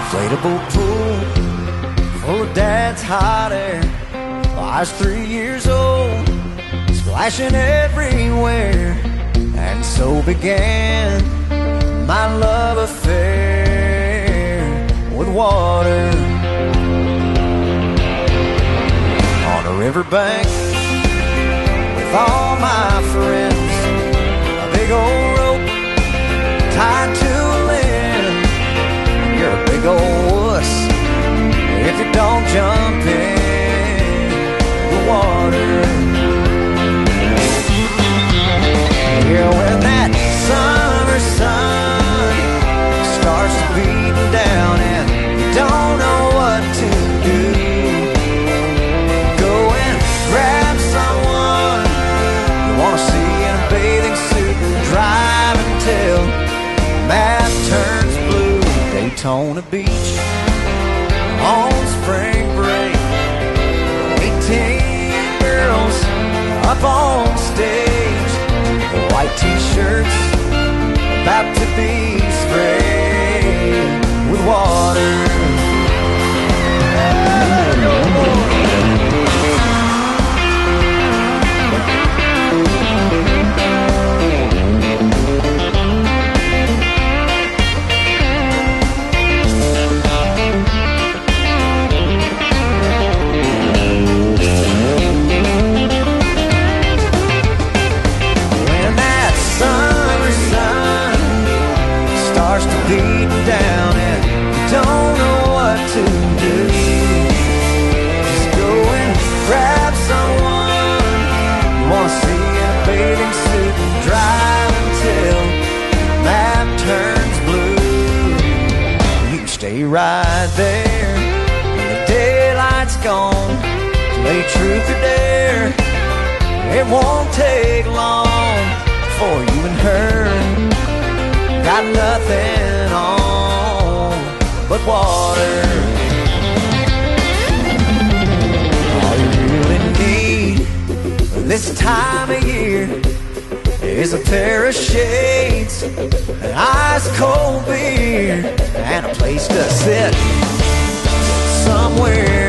Inflatable pool full of dad's hot air. I was 3 years old, splashing everywhere. And so began my love affair with water. On a riverbank with all my friends, a big old rope tied to a limb. You're a big old wuss if you don't jump in the water. Yeah, when that summer sun starts to beat down and you don't know what to do, go and grab someone you want to see in a bathing suit and drive until the map turns blue. Daytona Beach on spring break, 18 girls up on stage, white t-shirts about to be sprayed with water. Beating down and you don't know what to do. Just go and grab someone you want to see in a bathing suit and drive until the map turns blue. You can stay right there when the daylight's gone. Play truth or dare. It won't take long before you and her got nothing on but water. All you really need this time of year is a pair of shades, an ice cold beer, and a place to sit somewhere